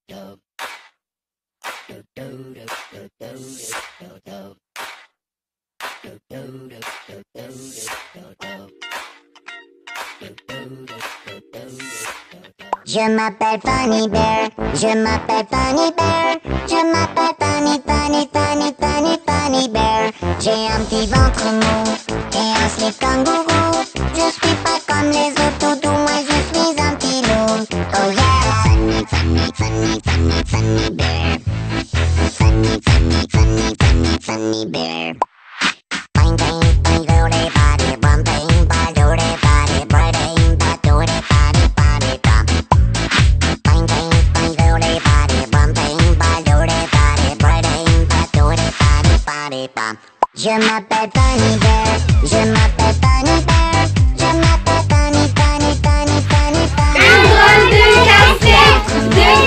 Je m'appelle Funny Bear, je m'appelle Funny Bear, je m'appelle Funny Bear. J'ai un petit ventre mou et un slip kangourou. Je suis pas comme les autres toutous, moi je suis un petit loup. Oh yeah! Funny Bear. Funny Bear. Bang bang bang do de body, bum bang ba do de body, bang ba do de body body bum. Bang bang bang do de body, bum bang ba do de body, bang ba do de body body bum. Je m'appelle Funny Bear, je m'appelle Funny Bear, je m'appelle Funny. Un drôle de cassette de